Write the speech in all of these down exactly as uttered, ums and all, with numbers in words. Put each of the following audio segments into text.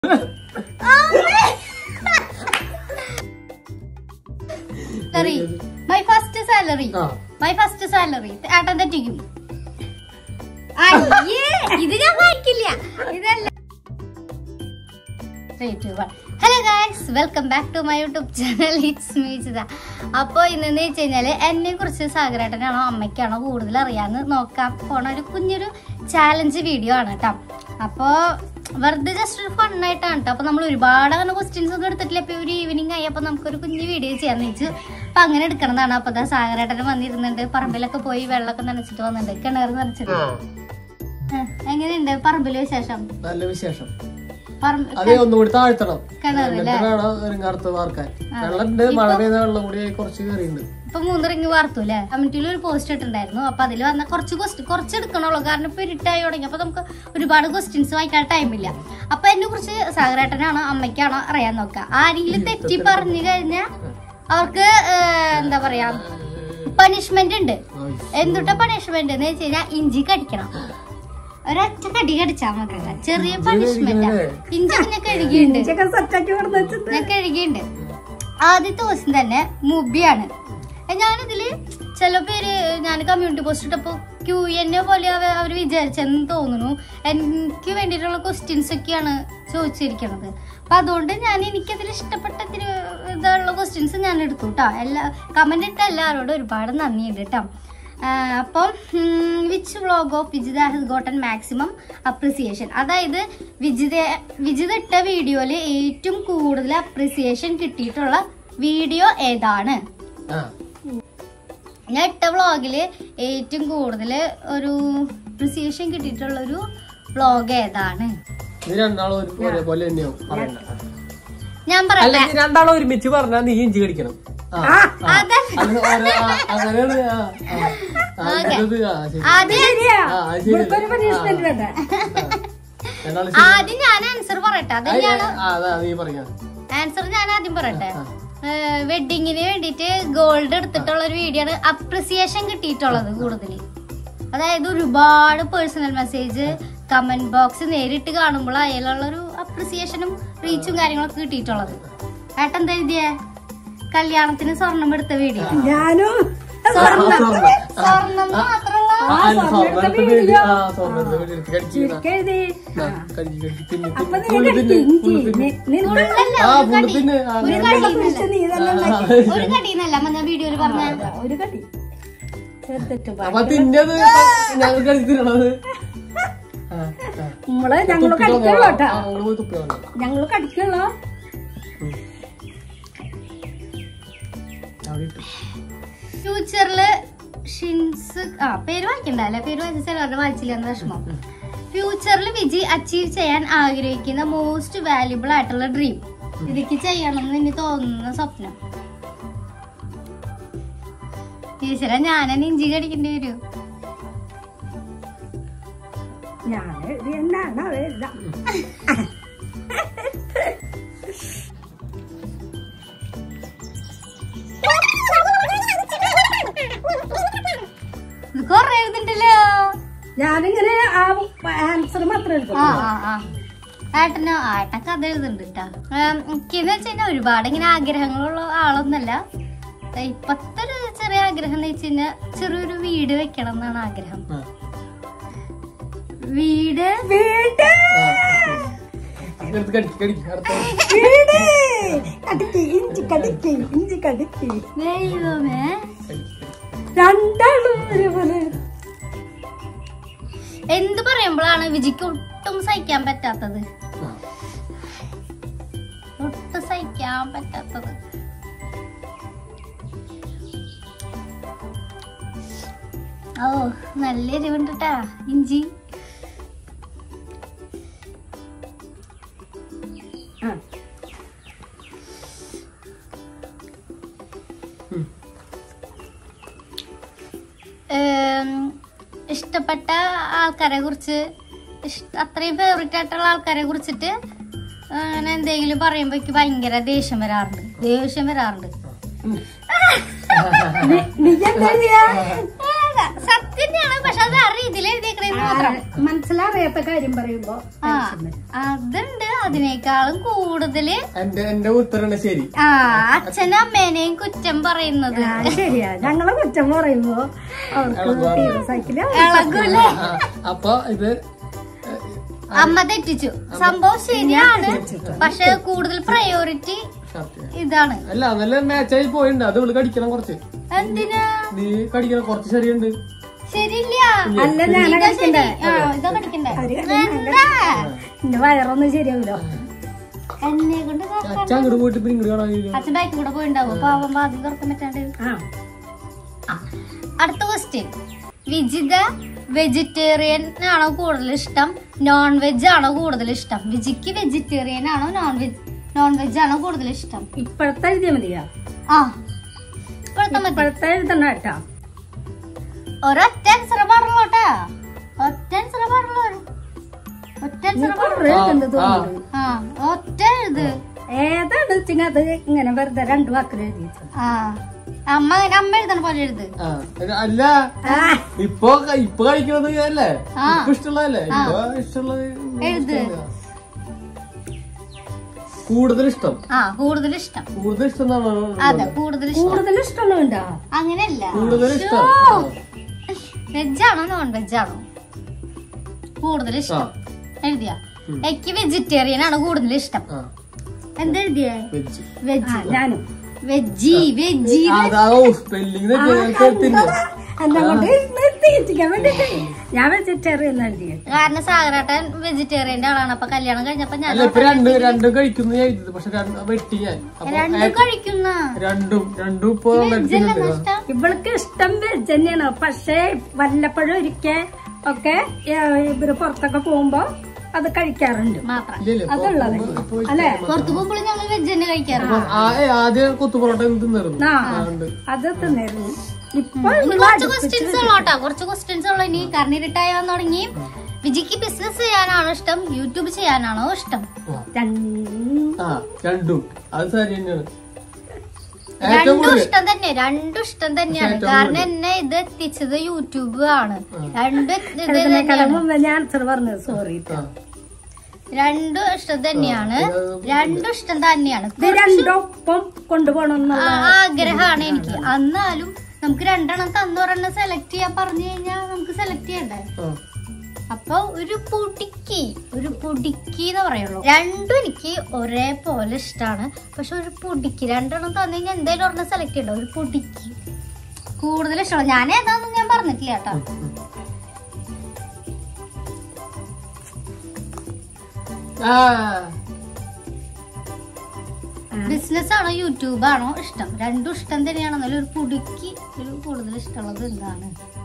My first salary. My first salary. ഏട്ടൻ തെറ്റിക്കും. അയ്യേ ഇത് ഞാൻ വായിക്കില്ല. ഇതല്ല. Hello guys, welcome back to my YouTube channel. It's me Chitha. അപ്പോൾ ഇന്നെന്ന് വെച്ച് കഴിഞ്ഞാല് എന്നെ കുറിച്ച് സാഗരേട്ടനാണോ അമ്മയ്ക്കാണോ കൂടുതൽ അറിയാന്ന് നോക്കാൻ പോണ ഒരു കുഞ്ഞൊരു ചാലഞ്ച് വീഡിയോ ആണ് കേട്ടോ. അപ്പോ വെറുതെ ജസ്റ്റ് ഒരു ഫണ്ണായിട്ടാണ് കേട്ടോ. അപ്പൊ നമ്മൾ ഒരുപാട് അങ്ങനെ ക്വസ്റ്റ്യൻസ് ഒന്നും എടുത്തിട്ടില്ല. ഇപ്പൊ ഒരു ഈവനിങ് ആയി അപ്പൊ നമുക്കൊരു കുഞ്ഞു വീഡിയോ ചെയ്യാന്ന് വെച്ചു. അപ്പൊ അങ്ങനെ എടുക്കണതാണ്. അപ്പൊ ദാ സാഗരേട്ടന് വന്നിരുന്നുണ്ട്. പറമ്പിലൊക്കെ പോയി വെള്ളമൊക്കെ നനച്ചിട്ട് വന്നിട്ടുണ്ട്. കിണർ നനച്ചിട്ട്. എങ്ങനെയുണ്ട് പറമ്പില് വിശേഷം? നല്ല വിശേഷം. അതേ ഒന്നുകൂടി താഴ്ത്തണം. ഇപ്പൊ മൂന്ന് റിങ് വാർത്തു അല്ലെ? കമ്മിറ്റിയിൽ ഒരു പോസ്റ്റ് ഇട്ടുണ്ടായിരുന്നു. അപ്പൊ അതിൽ വന്ന കുറച്ച് ക്വസ്റ്റ്യൻ കുറച്ച് എടുക്കണുള്ളൂ. കാരണം ഇപ്പൊ ഇരുട്ടായി തുടങ്ങി. അപ്പൊ നമുക്ക് ഒരുപാട് ക്വസ്റ്റ്യൻസ് വായിക്കാൻ ടൈമില്ല. അപ്പൊ എന്നെ കുറിച്ച് സാഗരേട്ടനാണോ അമ്മയ്ക്കാണോ അറിയാൻ നോക്കാം. ആരെങ്കിലും തെറ്റി പറഞ്ഞു കഴിഞ്ഞാൽ അവർക്ക് എന്താ പറയാ പണിഷ്മെന്റ് ഉണ്ട്. എന്തുട്ടാ പണിഷ്മെന്റ് എന്ന് വെച്ച് കഴിഞ്ഞാൽ ഇഞ്ചി കടിക്കണം. ഒരൊറ്റ കടി കടിച്ചാ മതി. ചെറിയ പണിഷ്മെന്റ്. ഇഞ്ചി പിന്നെ കഴുകിയുണ്ട്. ഞാൻ കഴുകിയുണ്ട്. ആദ്യത്തെ ദിവസം തന്നെ മുബിയാണ്. ഞാനിതില് ചില പേര് ഞാൻ കമ്മ്യൂണിറ്റി പോസ്റ്റ് ഇട്ടപ്പോ ക്യൂ എന്നെ പോലെ അവര് വിചാരിച്ചെന്ന് തോന്നുന്നു. എനിക്ക് വേണ്ടിയിട്ടുള്ള ക്വസ്റ്റ്യൻസ് ഒക്കെയാണ് ചോദിച്ചിരിക്കണത്. അപ്പൊ അതുകൊണ്ട് ഞാൻ എനിക്കതിൽ ഇഷ്ടപ്പെട്ട ഇത്തിരി ഇതുള്ള ക്വസ്റ്റ്യൻസ് ഞാൻ എടുത്തു കേട്ടോ. എല്ലാ കമന്റ് ഇട്ട എല്ലാവരോടും ഒരുപാട് നന്ദിയുണ്ട് കേട്ടോ. അപ്പം which vlog of Vijitha has gotten maximum appreciation, അതായത് വിജിത വിജിത ഇട്ട വീഡിയോയില് ഏറ്റവും കൂടുതൽ അപ്രിസിയേഷൻ കിട്ടിയിട്ടുള്ള വീഡിയോ ഏതാണ്? ഞാൻ ഇട്ട വ്ളോഗില് ഏറ്റവും കൂടുതൽ ഒരു അപ്രിസിയേഷൻ കിട്ടിയിട്ടുള്ള ഒരു വ്ളോഗ് ഏതാണ്? ഞാൻ പറയാം. രണ്ടാളും ഒരുമിച്ച് പറഞ്ഞാൽ നീ ഇഞ്ചി കടിക്കണം. ആദ്യം ഞാൻ ആൻസർ പറയട്ടെ. അതെന്നെയാണ് ആൻസർ. ഞാൻ ആദ്യം പറയട്ടെ. വെഡിങ്ങിന് വേണ്ടിട്ട് ഗോൾഡ് എടുത്തിട്ടുള്ള ഒരു വീഡിയോ ആണ് അപ്രിസിയേഷൻ കിട്ടിയിട്ടുള്ളത് കൂടുതൽ. അതായത് ഒരുപാട് പേഴ്സണൽ മെസ്സേജ്, കമന്റ് ബോക്സ് നേരിട്ട് കാണുമ്പോൾ അതിലുള്ളൊരു അപ്രിസിയേഷനും റീച്ചും കാര്യങ്ങളൊക്കെ കിട്ടിയിട്ടുള്ളത്. ഏട്ടൻ എന്താ എഴുതിയേ? കല്യാണത്തിന് സ്വർണം എടുത്ത വീഡിയോ. ഞാനും സ്വർണം മാത്രമല്ല ഒരു കടീന്നല്ല മഞ്ഞ വീഡിയോയില് പറഞ്ഞ ഒരു കടി. നമ്മള് ഞങ്ങള് കടിക്കുള്ളൂ കേട്ടോ. ഞങ്ങള് കടിക്കുള്ളൂ. ഫ്യൂച്ചറില് ഷിൻസ് ആ പേര് വായിക്കണ്ടല്ലേ? പേര് വായിച്ച ചിലവരുടെ വായിച്ചില്ല എന്ന വിഷമം. ഫ്യൂച്ചറിൽ വിജി അച്ചീവ് ചെയ്യാൻ ആഗ്രഹിക്കുന്ന മോസ്റ്റ് വാല്യുബിൾ ആയിട്ടുള്ള ഡ്രീം, ഇതിക്ക് ചെയ്യണം എന്ന് എനിക്ക് തോന്നുന്ന സ്വപ്നം. ടീച്ചറെ ഞാനെന്നെ ഇഞ്ചി കടിക്കേണ്ടി വരൂ. കൊറേ എഴുതുണ്ടല്ലോ. ഞാനിങ്ങനെ ആൻസർ മാത്രം ഏട്ടനോ ഏട്ടൻ കഥ എഴുതുന്നുണ്ട് കേട്ടാ. എനിക്കെന്ന് വെച്ച് കഴിഞ്ഞാൽ ഒരുപാട് ഇങ്ങനെ ആഗ്രഹങ്ങളുള്ള ആളൊന്നല്ല. ഇപ്പത്തെ ഒരു ചെറിയ ആഗ്രഹം എന്ന് വെച്ച് കഴിഞ്ഞാൽ ചെറിയൊരു വീട് വെക്കണം എന്നാണ് ആഗ്രഹം. വീട് വീട് ദൈവമേ, രണ്ടാളും ഒരുപോലെ. എന്ത് പറയുമ്പോഴാണ് വിജിക്ക് ഒട്ടും സഹിക്കാൻ പറ്റാത്തത്? ഒട്ടും സഹിക്കാൻ പറ്റാത്തത് ഓ നല്ല എരിവുണ്ട് ട്ടാ ഇഞ്ചി. ഇഷ്ടപ്പെട്ട ആൾക്കാരെ കുറിച്ച്, അത്രയും ഫേവറേറ്റ് ആയിട്ടുള്ള ആൾക്കാരെ കുറിച്ചിട്ട് അങ്ങനെ എന്തെങ്കിലും പറയുമ്പോ എനിക്ക് ഭയങ്കര ദേഷ്യം വരാറുണ്ട്. ദേഷ്യം വരാറുണ്ട് സത്യം തന്നെയാണ്. പക്ഷെ അത് ആ രീതിയിൽ എഴുതിയേക്കണേന്ന് മാത്രം. മനസ്സിലറിയാത്ത കാര്യം പറയുമ്പോ ആ അതുണ്ട്. അതിനേക്കാളും കൂടുതല് എന്റെ എന്റെ ഉത്തരാണ് ശരി. ആ അച്ഛനും അമ്മേനെയും കുറ്റം പറയുന്നത് ശരിയാ. ഞങ്ങളെ കുറ്റം പറയുമ്പോ അവർക്ക് സൈക്കിള് ഇളകൂല്ലേ? അപ്പൊ ഇത് അമ്മ തെറ്റിച്ചു. സംഭവം ശരിയാണ്, പക്ഷെ കൂടുതൽ പ്രയോറിറ്റി ഇതാണ്. അല്ല നല്ല മാച്ചായി പോയിണ്ട്. അത് ഇവള് കടിക്കണം കുറച്ച്. എന്തിനാ നീ കടിക്കണം കുറച്ച് ശരിയുണ്ട്. ശരിയില്ല. അല്ല ഞാനാ കഴിക്കണ്ടേ? ഇതാ കടിക്കണ്ടേ? എന്റെ വയറൊന്നും ശരിയാവില്ലോ. എന്നെ കൊണ്ട് അച്ഛൻ അങ്ങോട്ട് പോയിട്ട് പിന്നെ ഇങ്ങോട്ട് കാണാൻ. അച്ഛൻ ബാക്കിൽ കൂടെ പോയിണ്ടാവും. പാവം ബാധ്യത തുറക്കാൻ പറ്റാണ്ട്. അടുത്ത ക്വസ്റ്റ്യൻ. വിജിത വെജിറ്റേറിയൻ ആണോ കൂടുതൽ ഇഷ്ടം, നോൺ വെജ് ആണോ കൂടുതൽ ഇഷ്ടം? വിജിക്ക് വെജിറ്റേറിയൻ ആണോ നോൺ വെജ് നോൺ വെജ് ആണോ കൂടുതൽ ഇഷ്ടം? ഇപ്പഴത്തെ എഴുതിയാ മതിയാ? ആ ഇപ്പോഴത്തെ മതി. ഇപ്പഴത്തെ എഴുതണ്ട കേട്ടാ. ഒരൊറ്റ ആൻസർ പറഞ്ഞോട്ടാ. ഒറ്റ ആൻസർ പറഞ്ഞോ. ഒറ്റ ആൻസർ പറഞ്ഞു. ആ ഒറ്റ എഴുത്. ഏതാണ് വെച്ചിങ്ങ അത് ഇങ്ങനെ വെറുതെ രണ്ടു വാക്കിൽ എഴുതിയത്. ആ അമ്മ അമ്മ എഴുതണ പോലെ എഴുത്. അല്ല ഇപ്പൊ ഇപ്പൊ കഴിക്കുന്നത് അല്ലേ ഇപ്പൊ ഇഷ്ടമുള്ളതല്ലേ? ഇപ്പൊ ഇഷ്ടമുള്ളത് എഴുത്. കൂടുതൽ ഇഷ്ടം. ആ കൂടുതൽ ഇഷ്ടം. കൂടുതൽ ഇഷ്ടം അതെ കൂടുതൽ ഇഷ്ടം. കൂടുതൽ ഇഷ്ടമുണ്ടോ? അങ്ങനെയല്ല. കൂടുതൽ ഇഷ്ടം വെജ് ആണോ നോൺ വെജ് ആണോ കൂടുതൽ ഇഷ്ടം? എഴുതിയ എനിക്ക് വെജിറ്റേറിയൻ ആണ് കൂടുതൽ ഇഷ്ടം. എന്തെഴുതിയേ? വെജ്. ഞാനും വെജി വെജി സ്പെല്ലിംഗ് അതുകൊണ്ട് നിർത്തിക്കാൻ വേണ്ടിട്ട് ഞാൻ വെജിറ്റേറിയൻ എഴുതിയത്. കാരണം സാഗരേട്ടൻ വെജിറ്റേറിയന്റെ ആളാണ്. അപ്പൊ കല്യാണം കഴിഞ്ഞപ്പോ ഞാൻ രണ്ട് രണ്ടും കഴിക്കുന്നു എഴുതിയത്. പക്ഷെ വെട്ടി ഞാൻ രണ്ടും കഴിക്കുന്ന രണ്ടും രണ്ടും ഇപ്പൊ ഇവൾക്ക് ഇഷ്ടം വെജ് തന്നെയാണ്. പക്ഷെ വല്ലപ്പോഴും ഒരിക്കൽ ഒക്കെ ഇവര് പുറത്തൊക്കെ പോകുമ്പോ അത് കഴിക്കാറുണ്ട് മാത്രം. അതുള്ളത് അല്ലെ? പുറത്തു പോകുമ്പോൾ ഞങ്ങൾ വെജ് തന്നെ കഴിക്കാറുണ്ട്. ആദ്യം കൊത്തുപൊറോട്ട തിന്നായിരുന്നു. അത് തിന്നായിരുന്നു. ഇപ്പൊ കുറച്ച് ക്വസ്റ്റ്യൻസ് ഉള്ളോട്ടാ. കുറച്ച് ക്വസ്റ്റ്യൻസ് ഉള്ളു ഇനി. കാരണം ഇരുട്ടായി വന്നു തുടങ്ങി. വിജിക്ക് ബിസിനസ് ചെയ്യാനാണോ ഇഷ്ടം, യൂട്യൂബ് ചെയ്യാനാണോ ഇഷ്ടം? രണ്ടും. അത് ശരി തന്നെയാണ്. രണ്ടും ഇഷ്ടം തന്നെ. രണ്ടും ഇഷ്ടം തന്നെയാണ്. കാരണം എന്നെ ഇത് എത്തിച്ചത് യൂട്യൂബ് ആണ്. രണ്ടും മുമ്പ് ഞാൻ ആൻസർ പറഞ്ഞത്. സോറി. രണ്ടും ഇഷ്ടം തന്നെയാണ്. രണ്ടും ഇഷ്ടം തന്നെയാണ്. രണ്ടൊപ്പം കൊണ്ടുപോകണം ആഗ്രഹമാണ് എനിക്ക്. എന്നാലും നമുക്ക് രണ്ടെണ്ണം തന്നൊരെണ്ണം സെലക്ട് ചെയ്യാൻ പറഞ്ഞു കഴിഞ്ഞാൽ നമുക്ക് സെലക്ട് ചെയ്യണ്ടേ? അപ്പൊ ഒരു പൊടിക്ക് ഒരു പൊടിക്ക് എന്ന് പറയുള്ളൂ. രണ്ടും എനിക്ക് ഒരേപോലെ ഇഷ്ടമാണ്. പക്ഷെ ഒരു പൊടിക്ക് രണ്ടെണ്ണം തന്നു കഴിഞ്ഞാൽ എന്തായാലും ഒരെണ്ണം സെലക്ട് ചെയ്യണ്ട. ഒരു പൊടിക്ക് കൂടുതൽ ഇഷ്ടമാണ്. ഞാൻ ഏതാണെന്ന് ഞാൻ പറഞ്ഞിട്ടില്ല കേട്ടോ. ബിസിനസ് ആണോ യൂട്യൂബ് ആണോ ഇഷ്ടം? രണ്ടും ഇഷ്ടം തന്നെയാണ്. എന്നാലും ഒരു പൊടിക്ക് ഒരു കൂടുതൽ ഇഷ്ടമുള്ളത് എന്താണ്?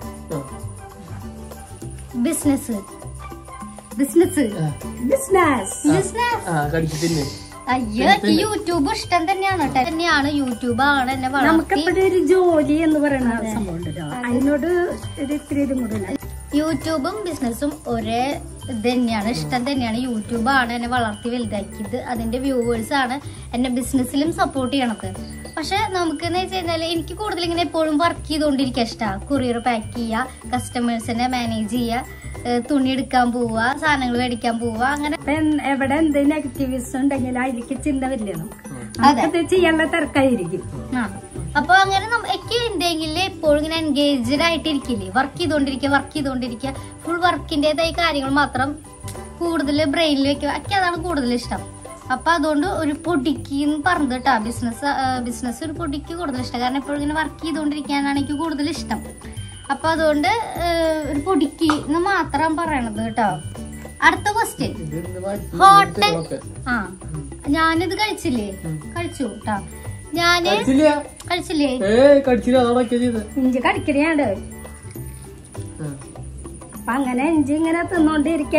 ബിസിനസ്. ബിസിനസ് ബിസിനസ് ബിസിനസ് അയ്യോ യൂട്യൂബ് ഇഷ്ടം തന്നെയാണ് കേട്ടോ. തന്നെയാണ് യൂട്യൂബ് ആണ് എന്നെ വളർത്തി. നമുക്കെപ്പോഴും ഒരു ജോലി എന്ന് പറയുന്ന സംഭവം ഉണ്ടല്ലോ, അതിനോട് ഒരു ഇത്തിരി ഇതും കൂടെ. യൂട്യൂബും ബിസിനസ്സും ഒരേ ഇത് തന്നെയാണ്. ഇഷ്ടം തന്നെയാണ്. യൂട്യൂബ് ആണ് എന്നെ വളർത്തി വലുതാക്കിയത്. അതിന്റെ വ്യൂവേഴ്സ് ആണ് എന്നെ ബിസിനസ്സിലും സപ്പോർട്ട് ചെയ്യണത്. പക്ഷെ നമുക്കെന്ന് വെച്ച് കഴിഞ്ഞാല് എനിക്ക് കൂടുതൽ ഇങ്ങനെ എപ്പോഴും വർക്ക് ചെയ്തുകൊണ്ടിരിക്കാൻ ഇഷ്ടമാണ്. കൊറിയർ പാക്ക് ചെയ്യുക, കസ്റ്റമേഴ്സിനെ മാനേജ് ചെയ്യുക, തുണി എടുക്കാൻ പോവുക, സാധനങ്ങൾ മേടിക്കാൻ പോവുക. അങ്ങനെ എവിടെ എന്ത് നെഗറ്റീവ്സ് ഉണ്ടെങ്കിൽ അതിലേക്ക് ചിന്ത വരില്ല. നമുക്ക് ചെയ്യാനുള്ള തിരക്കായിരിക്കും. ആ അപ്പൊ അങ്ങനെ എനിക്ക് എന്തെങ്കിലും എപ്പോഴും ഇങ്ങനെ എൻഗേജ്ഡ് ആയിട്ടിരിക്കില്ലേ, വർക്ക് ചെയ്തോണ്ടിരിക്കുക വർക്ക് ചെയ്തോണ്ടിരിക്കുക ഫുൾ വർക്കിന്റേതായ കാര്യങ്ങൾ മാത്രം കൂടുതൽ ബ്രെയിനിൽ വെക്കുക. എനിക്ക് അതാണ് കൂടുതൽ ഇഷ്ടം. അപ്പൊ അതുകൊണ്ട് ഒരു പൊടിക്ക് പറഞ്ഞത് കേട്ടോ. ബിസിനസ് ബിസിനസ് ഒരു പൊടിക്ക് കൂടുതൽ ഇഷ്ടം. കാരണം എപ്പോഴും ഇങ്ങനെ വർക്ക് ചെയ്തോണ്ടിരിക്കാനാണ് എനിക്ക് കൂടുതൽ ഇഷ്ടം. അപ്പൊ അതുകൊണ്ട് ഒരു പൊടിക്ക് എന്ന് മാത്രം പറയണത് കേട്ടോ. അടുത്ത ക്വസ്റ്റ്യൻ. ഹോട്ടൽ. ആ ഞാനിത് കഴിച്ചില്ലേ? കഴിച്ചു കേട്ടോ. ഞാന് കഴിച്ചില്ലേ? ഇഞ്ചി കടിക്കണേണ്ട്. അപ്പൊ അങ്ങനെ ഇഞ്ചി ഇങ്ങനെ തിന്നോണ്ടിരിക്കുക.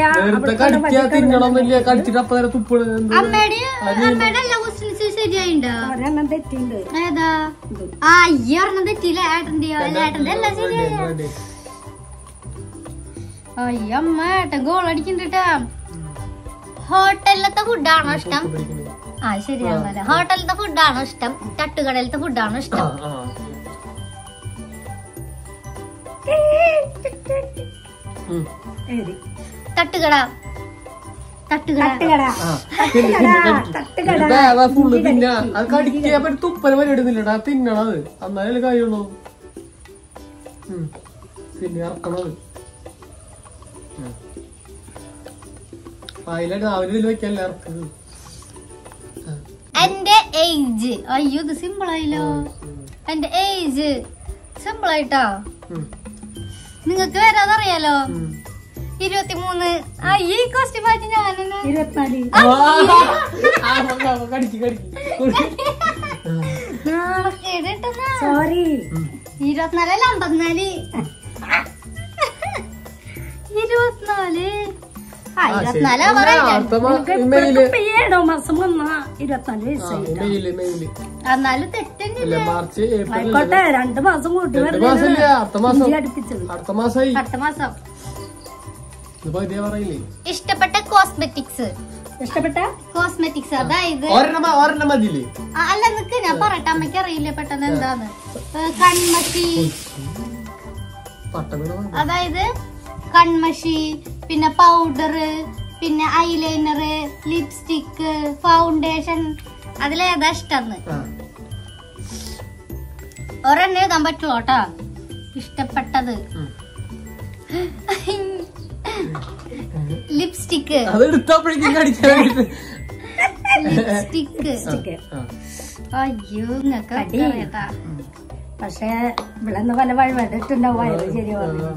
അമ്മയുടെ അമ്മയുടെ എല്ലാ ക്വസ്റ്റ്യൻസും ശരിയായിണ്ടോ? ഒരെണ്ണം തെറ്റിണ്ട്. ഏതാ? ആ ഈ ഒരെണ്ണം തെറ്റിയില്ല. ഏട്ടന്റെയോ? ഏട്ടന്റെ എല്ലാം ശരിയായ. അയ്യമ്മ ഏട്ടൻ ഗോൾ അടിക്കണ്ടാ. ഹോട്ടലിലത്തെ ഫുഡാണോ ഇഷ്ടം? ആ ശരിയാണല്ലേ. ഹോട്ടലിലത്തെ ഫുഡാണോ ഇഷ്ടം, തട്ടുകടയിലത്തെ ഫുഡാണോ ഇഷ്ടം? ഉം. എഴുതി. തട്ടുകട തട്ടുകട തട്ടുകട ആ, തട്ടുകട എന്നിട്ട് അതാ ഫുള്ള് തിന്നാ അത് കടിക്കാൻ പറ്റും തുപ്പല പരിപാടി ഇടുന്നില്ലടാ തിന്നണത് എന്നാലേ കാര്യമുള്ളൂ. ഉം. പിന്നെ ഇറക്കണത് അതിലായിട്ട് രാവിലെ ഇതിൽ വെക്കാനല്ലേ ഇറക്കുന്നത്. എന്റെ ഏജ് അയ്യോ ഇത് സിമ്പിൾ ആയില്ലോ. എന്റെ ഏജ് സിമ്പിൾ ആയിട്ടാ. ഉം. നിങ്ങക്ക് വരാതറിയാലോ. ഉം. ഇരുപത്തിമൂന്ന്. അയ്യോ ഈ കോസ്റ്റ്യൂം മാറ്റി ഞാനെന്നെ ഇരുപത്തിനാല് ആ, ആ, ആ, കടിക്ക് കടിക്ക് നാണക്കേടിട്ടെന്നാ. സോറി ഇരുപത്തിനാലല്ല അമ്പത്തിനാല്. ഇരുപത്തിനാല് ആ ആ, ശരി. ഇരുപത്തിനാല് പിന്നെ പറയില്ല. അടുത്ത മാ- മെയില് ഏഴോ മാസം വന്നാ ഇരുപത്തിനാല് ആ, വയസ്സായി. മെയില് മെയില് എന്നാലും തെറ്റന്നെ. അല്ല മാർച്ച് ഏപ്രിൽ ആയിക്കോട്ടെ രണ്ടു മാസം കൂട്ടി രണ്ട് മാസമില്ല അടുത്ത മാസം അടുപ്പിച്ചത്. അടുത്ത മാസമായി അടുത്ത മാസം. ഇപ്പൊ ഇതേ പറയില്ലേ. ഇഷ്ടപ്പെട്ട കോസ്മെറ്റിക്സ് ഇഷ്ടപ്പെട്ട കോസ്മെറ്റിക്സ് അതായത് ഒരെണ്ണം മ- ഒരെണ്ണം മതിയില്ലേ. ആ, അല്ല നിക്ക് ഞാൻ പറയട്ടെ അമ്മയ്ക്ക് അറിയില്ല പെട്ടെന്ന് എന്താന്ന്. ഏ, കൺമഷി പട്ടം വീണ മതി. അതായത് കൺമഷി പിന്നെ പൗഡർ പിന്നെ ഐലൈനർ ലിപ്സ്റ്റിക്ക് ഫൗണ്ടേഷൻ അതിലേതാ ഇഷ്ടന്ന് ആ. ഒരെണ്ണം എഴുതാൻ പറ്റുമോ കേട്ടാ. ഇഷ്ടപ്പെട്ടത് ഉം. ലിപ്സ്റ്റിക്ക് അത് എടുത്തപ്പോഴേക്കും കടിക്കാനായിട്ട് ലിപ്സ്റ്റിക്ക്. ആ. അയ്യോ നിങ്ങക്ക് കടി. അറിയട്ടാ. പക്ഷെ ഇവിടെ നിന്ന് പല വഴിപാടിട്ടുണ്ടാവും വയറ് ശരിയാവുന്നു.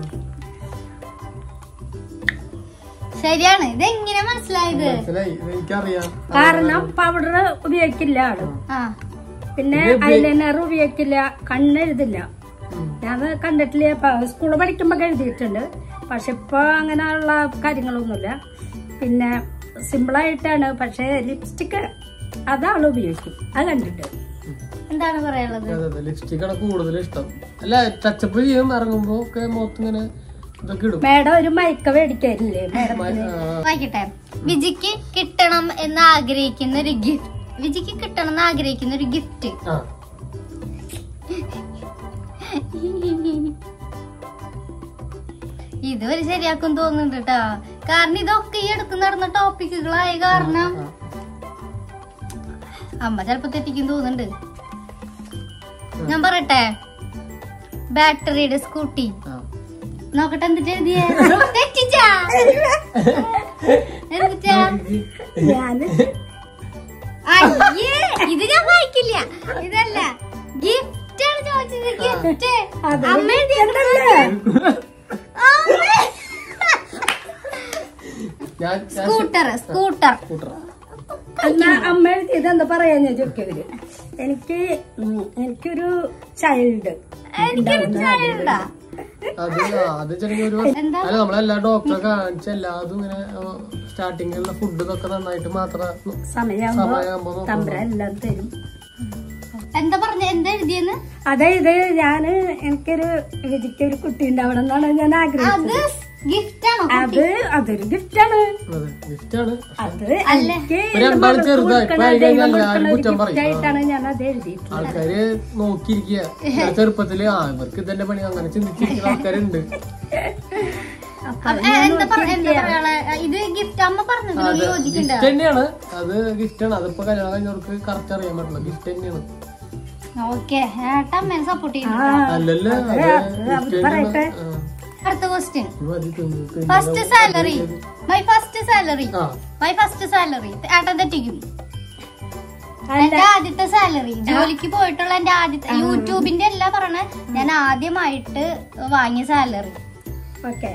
ശരിയാണ്. ഇതെങ്ങനെ മനസ്സിലായത്? മനസ്സിലായി ഇത് എനിക്കറിയാം. കാരണം പൗഡർ ഉപയോഗിക്കില്ല ആള്, ആ പിന്നെ ഐലൈനർ ഉപയോഗിക്കില്ല, കണ്ണെഴുതില്ല. ഉം. ഞാൻ കണ്ടിട്ടില്ല. സ്കൂളിൽ പഠിക്കുമ്പോ എഴുതിയിട്ടുണ്ട്, പക്ഷെ ഇപ്പൊ അങ്ങനെയുള്ള കാര്യങ്ങളൊന്നുമില്ല. പിന്നെ സിമ്പിളായിട്ടാണ്. പക്ഷെ ലിപ്സ്റ്റിക്ക് അതാൾ ഉപയോഗിക്കും. അത് കണ്ടിട്ട് എന്താണ് പറയാനുള്ളത്? അതെ അതെ ലിപ്സ്റ്റിക് ആണ് കൂടുതൽ ഇഷ്ടം. അല്ല ടച്ചപ്പ് ചെയ്യും ഇറങ്ങുമ്പോ ഒക്കെ മുഖത്ത് ഇങ്ങനെ ഇതൊക്കെ ഇടും. മേഡം ഒരു മയക്ക മേടിക്കാറില്ലേ മേഡത്തിന്? ആ, വായിക്കട്ടെ. വിജിക്ക് കിട്ടണം എന്ന് ആഗ്രഹിക്കുന്ന ഒരു ഗിഫ്റ്റ്. വിജിക്ക് കിട്ടണം എന്ന് ആഗ്രഹിക്കുന്ന ഒരു ഗിഫ്റ്റ്. ആ. ഇതുവരെ ശരിയാക്കും തോന്നുന്നുണ്ട് കേട്ടാ. കാരണം ഇതൊക്കെ ഈ അടുത്ത് നടന്ന ടോപ്പിക്കുകളായ കാരണം ആ. അമ്മ ചെലപ്പോ തെറ്റിക്കും തോന്നുന്നുണ്ട്. ഞാൻ പറയട്ടെ. ബാറ്ററിയുടെ സ്കൂട്ടി. ആ. നോക്കട്ടെ എന്നിട്ട് എഴുതിയേ. തെറ്റിച്ചാ എന്നിട്ടാ ഞാന് അയ്യേ ഇത് ഞാൻ വായിക്കില്ല. ഇതല്ല ഗിഫ്റ്റ് ആണ് ചോദിച്ചത്. ഗിഫ്റ്റ് അത് അമ്മ എഴുതിയിട്ടുണ്ടല്ലേ? ഞാൻ ഞാൻ സ്കൂട്ടർ സ്കൂട്ടർ സ്കൂട്ടർ. എന്നാ അമ്മ എഴുതിയത് എന്താ പറയാ ഞാൻ ചോദിക്കവര്. എനിക്ക് ഉം, എനിക്കൊരു ചൈൽഡ് എനിക്കൊരു ചായണ്ടാ. അത് ആ, അത് ചെറിയ ഒരു എന്താ? അല്ല നമ്മളെല്ലാ ഡോക്ടറെ കാണിച്ച എല്ലാതും ഇങ്ങനെ സ്റ്റാർട്ടിങ്ങിലുള്ള ഫുഡ് ഇതൊക്കെ നന്നായിട്ട് മാത്രം സമയമാകുമ്പോ സമയമാകുമ്പോ നോക്കുമ്പോ. തമ്പ്ര എല്ലാം തരും. എന്താ പറഞ്ഞ എന്താ എഴുതിയെന്ന്? അതായത് ഞാന് എനിക്കൊരു വിജിക്കൊരു കുട്ടി ഉണ്ടാവണം എന്നാണ് ഞാൻ അത് ആഗ്രഹിച്ചത്. ഗിഫ്റ്റ് ആണോ? അത് അതൊരു ഗിഫ്റ്റാണ്. അതെ ഗിഫ്റ്റാണ്. അത് അല്ല. എനിക്ക് ഇപ്പൊ രണ്ടാളും മകൾക്ക് ചെറുതാ. കൊടുക്കണ, ഇപ്പൊ അതിനെ ദൈവം എല്ലാവരും കൊടുക്കണ ഒരു കുറ്റം പറയും. ഗിഫ്റ്റായിട്ടാണ് ഞാൻ അത് എഴുതിയിട്ടുള്ളത്. ആൾക്കാര് നോക്കിയിരിക്കുക ചെറുപ്പത്തില് ആ ഇവർക്ക് ഇതന്നെ പണി അങ്ങനെ ചിന്തിച്ചിരിക്കുന്ന ആൾക്കാരുണ്ട്. അപ്പൊ അപ്പൊ, ഏ, എന്താ പറ- എന്താ പറയാ ഇത് ഗിഫ്റ്റ് അമ്മ പറഞ്ഞത് അത് യോജിക്കണ്ട. ഗിഫ്റ്റ് തന്നെയാണ്. അത് ഗിഫ്റ്റാണ്. അതിപ്പോ കല്യാണം കഴിഞ്ഞവർക്ക് കറക്റ്റ് അറിയാൻ പറ്റില്ല. ഗിഫ്റ്റ് തന്നെയാണ്. ഓക്കെ ഏട്ടാ അമ്മേനെ സപ്പോർട്ട് ആ, ചെയ്യുന്നു. അല്ലല്ലോ അത് അത് gift അവര് തന്നെയാണ്. പറയട്ടെ. ആ. അടുത്ത ക്വസ്റ്റ്യൻ. ഇത് മതി, തിന്ന്, തിന്ന്. First salary. My first salary. ആ. My first salary. ഏട്ടൻ തെറ്റിക്കും. അല്ല. എന്റെ ആദ്യത്തെ സാലറി ജോലിക്ക് പോയിട്ടുള്ള എന്റെ ആദ്യത്തെ യൂട്യൂബിന്റെ അല്ല പറഞ്ഞ ഞാൻ ആദ്യമായിട്ട് വാങ്ങിയ സാലറി. ഓക്കെ.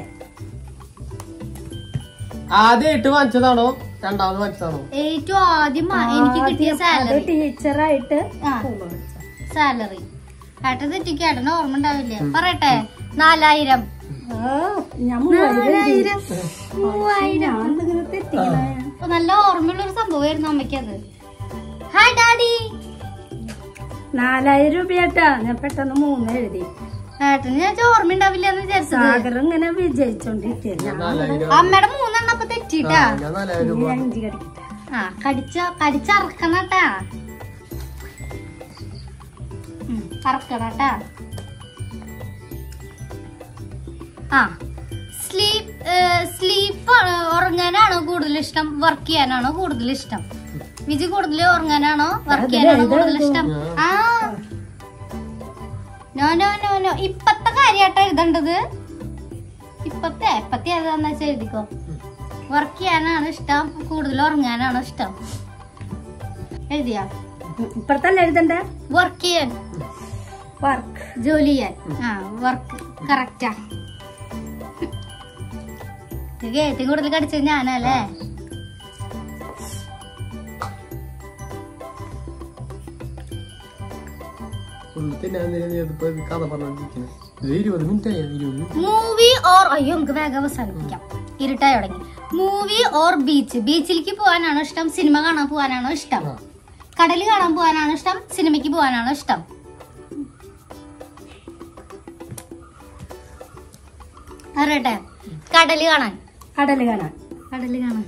ആദ്യമായിട്ട് വാങ്ങിച്ചതാണോ രണ്ടാമത് വാങ്ങിച്ചതാണോ? ഏറ്റവും ആദ്യം വാ- എനിക്ക് കിട്ടിയ അത് സാലറി ടീച്ചറായിട്ട് ആ സാലറി. ഏട്ടൻ തെറ്റിക്കും. ഏട്ടന് ഓർമ്മ ഉണ്ടാവില്ല. പറയട്ടെ. നാലായിരം. ഞാൻ മൂവായിരം എഴുതി. നാലായിരം മൂവായിരം. ഞാൻ എന്തെങ്കിലും തെറ്റിക്കണേ? അപ്പൊ നല്ല ഓർമ്മയുള്ള ഒരു സംഭവമായിരുന്നു അമ്മയ്ക്കത്. Hi daddy. നാലായിരം രൂപയാട്ടാ. ഞാൻ പെട്ടെന്ന് മൂന്ന് എഴുതി. ഏട്ടന് ഞാൻ ഓർമ്മ ഉണ്ടാവില്ല എന്ന് വിചാരിച്ചത്. സാഗർ ഇങ്ങനെ വിജയിച്ചോണ്ടിരിക്കുക. നാലായിരം. അമ്മയുടെ മൂന്നെണ്ണം അപ്പൊ തെറ്റിട്ടാ. ആ, ഞാൻ നാലായിരം രൂപ. അഞ്ച് കടിക്കട്ടെ. ആ കടിച്ച കടിച്ചറക്കണട്ടാ. അറക്കണട്ടാ. ആ സ്ലീപ്പ് സ്ലീപ്പ് ഉറങ്ങാനാണോ കൂടുതൽ ഇഷ്ടം, വർക്ക് ചെയ്യാനാണോ കൂടുതൽ ഇഷ്ടം? വിജി കൂടുതൽ ഉറങ്ങാനാണോ വർക്ക് ചെയ്യാനാണോ കൂടുതൽ ഇഷ്ടം? ആ നോ നോ നോ നോ ഇപ്പത്തെ കാര്യാട്ടോ എഴുതേണ്ടത്. ഇപ്പത്തെ ഇപ്പത്തെ ഏതാന്ന് വെച്ചാൽ എഴുതിക്കോ. വർക്ക് ചെയ്യാനാണ് ഇഷ്ടം, കൂടുതൽ ഉറങ്ങാനാണോ ഇഷ്ടം? എഴുതിയാ? ഇപ്പഴത്തല്ല എഴുതണ്ടേ? വർക്ക് ചെയ്യാൻ, വർക്ക് ജോലി ചെയ്യാൻ. ആ വർക്ക് കറക്റ്റാ. ഏറ്റവും കൂടുതൽ കടിച്ചത് ഞാനല്ലേ? മൂവി ഓർ അയ്യോ നമുക്ക് വേഗം അവസാനിപ്പിക്കാം, ഇരുട്ടായി തുടങ്ങി. Movie or beach? ബീച്ചിലേക്ക് പോകാനാണോ ഇഷ്ടം, സിനിമ കാണാൻ പോകാനാണോ ഇഷ്ടം? കടല് കാണാൻ പോകാനാണോ ഇഷ്ടം, സിനിമയ്ക്ക് പോകാനാണോ ഇഷ്ടം? അറിയട്ടെ. കടല് കാണാൻ. കടല് കാണാൻ. കടല് കാണാൻ.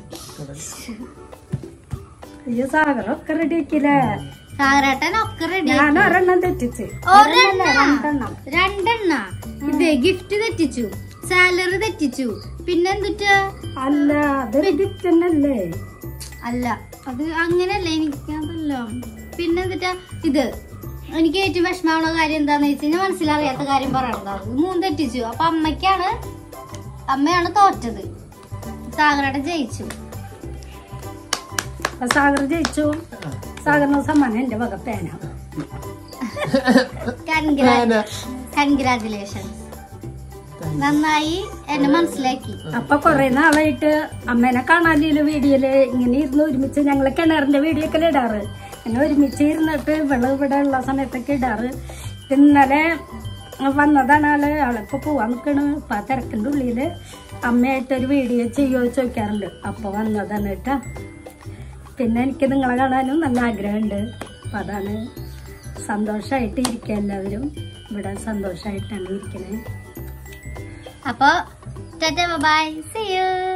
അയ്യോ സാഗറൊക്കെ റെഡി ആക്കില്ലേ? സാഗരേട്ടൻ ഒക്കെ റെഡി. ഞാൻ ഒരെണ്ണം തെറ്റിച്ച്. ഒരെണ്ണം രണ്ടെണ്ണ. ഇത് ഗിഫ്റ്റ് തെറ്റിച്ചു, സാലറി തെറ്റിച്ചു, പിന്നെന്തുറ്റാ? അല്ല അതൊരു ഗിഫ്റ്റ് തന്നെയല്ലേ? അല്ല അത് അങ്ങനല്ലേ, എനിക്ക് അതല്ല. പിന്നെന്തുറ്റാ ഇത് എനിക്ക് ഏറ്റവും വിഷമാവുന്ന കാര്യം എന്താന്ന് വെച്ച് കഴിഞ്ഞാൽ മനസ്സിലറിയാത്ത കാര്യം പറയണത്. മൂന്ന് തെറ്റിച്ചു. അപ്പൊ അമ്മയ്ക്കാണ്, അമ്മയാണ് തോറ്റത്. സാഗരേട്ടൻ ജയിച്ചു. സാഗർ ജയിച്ചു. സാഗറിന് സമ്മാനം എന്റെ വക പേന. കൺഗ്രാജുലേഷൻസ്. നന്നായി എന്നെ മനസ്സിലാക്കി. അപ്പൊ കൊറേ നാളായിട്ട് അമ്മേനെ കാണാനില്ല വീഡിയോയില്. ഇങ്ങനെ ഇരുന്ന് ഒരുമിച്ച് ഞങ്ങള് കിണറിന്റെ വീഡിയോ ഒക്കെ ഇടാറ്. ഇങ്ങനെ ഒരുമിച്ച് ഇരുന്നിട്ട് ഇവിടെ ഇവിടെ ഉള്ള സമയത്തൊക്കെ ഇടാറ്. ഇന്നലെ വന്നതാണ് ആള്. ആളിപ്പോ പോവാൻ നിക്കണ്. അപ്പൊ ആ തിരക്കിന്റെ ഉള്ളില് അമ്മയായിട്ടൊരു വീഡിയോ ചെയ്യോ ചോദിക്കാറുണ്ട്. അപ്പൊ വന്നതാണ് കേട്ടാ. പിന്നെ എനിക്ക് നിങ്ങളെ കാണാനും നല്ല ആഗ്രഹമുണ്ട്. അപ്പൊ അതാണ്. സന്തോഷമായിട്ട് ഇരിക്കുക എല്ലാവരും. ഇവിടെ സന്തോഷമായിട്ടാണ് ഇരിക്കണേ. അപ്പൊ ടാറ്റാ ബൈ, സീ യു.